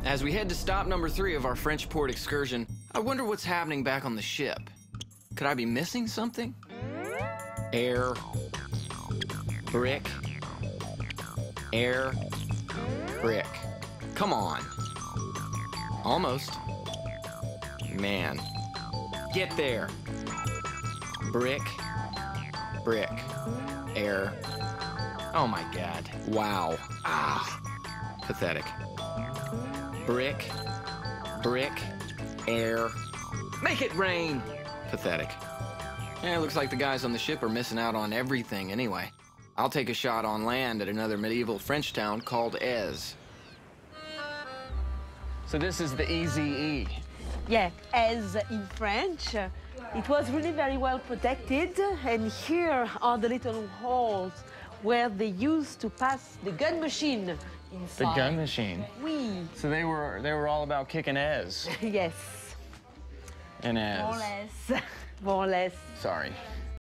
As we head to stop number 3 of our French port excursion, I wonder what's happening back on the ship. Could I be missing something? Air. Brick. Air. Brick. Come on. Almost. Man. Get there. Brick. Brick. Air. Oh my God. Wow. Ah. Pathetic. Brick. Brick. Air. Make it rain. Pathetic. Yeah, it looks like the guys on the ship are missing out on everything anyway. I'll take a shot on land at another medieval French town called Ez. So this is the EZE. Yeah, as in French. It was really very well protected, and here are the little holes where they used to pass the gun machine inside. The gun machine? Oui. So they were all about kicking Ez. Yes. And Ez. More or less. More or less. Sorry.